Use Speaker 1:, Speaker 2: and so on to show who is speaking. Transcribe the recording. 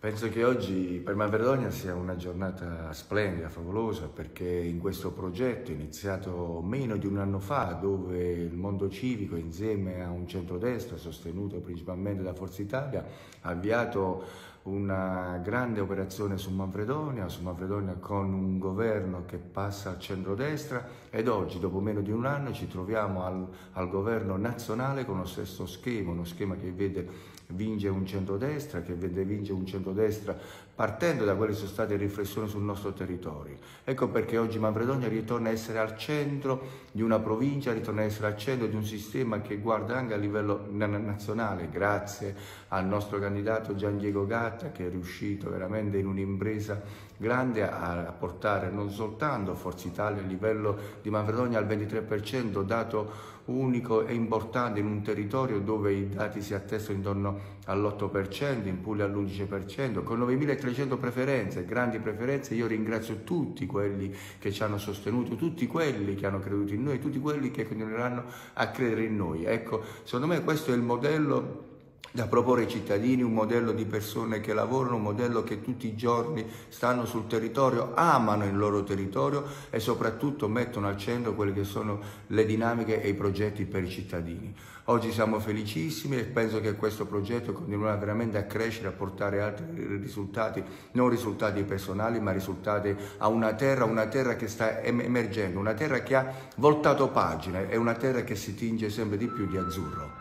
Speaker 1: Penso che oggi per Manfredonia sia una giornata splendida, favolosa, perché in questo progetto iniziato meno di un anno fa, dove il mondo civico insieme a un centrodestra sostenuto principalmente da Forza Italia ha avviato una grande operazione su Manfredonia con un governo che passa al centrodestra, ed oggi, dopo meno di un anno, ci troviamo al governo nazionale con lo stesso schema, uno schema che vede vince un centrodestra, che vede vince un centrodestra partendo da quelle che sono state riflessioni sul nostro territorio. Ecco perché oggi Manfredonia ritorna a essere al centro di una provincia, ritorna a essere al centro di un sistema che guarda anche a livello nazionale, grazie al nostro candidato Gian Diego Gatta, che è riuscito veramente in un'impresa grande a portare non soltanto Forza Italia a livello di Manfredonia al 23%, dato unico e importante in un territorio dove i dati si attestano intorno all'8%, in Puglia all'11%, con 9.300 preferenze, grandi preferenze. Io ringrazio tutti quelli che ci hanno sostenuto, tutti quelli che hanno creduto in noi, tutti quelli che continueranno a credere in noi. Ecco, secondo me questo è il modello da proporre ai cittadini, un modello di persone che lavorano, un modello che tutti i giorni stanno sul territorio, amano il loro territorio e soprattutto mettono al centro quelle che sono le dinamiche e i progetti per i cittadini. Oggi siamo felicissimi e penso che questo progetto continuerà veramente a crescere, a portare altri risultati, non risultati personali, ma risultati a una terra che sta emergendo, una terra che ha voltato pagina, è una terra che si tinge sempre di più di azzurro.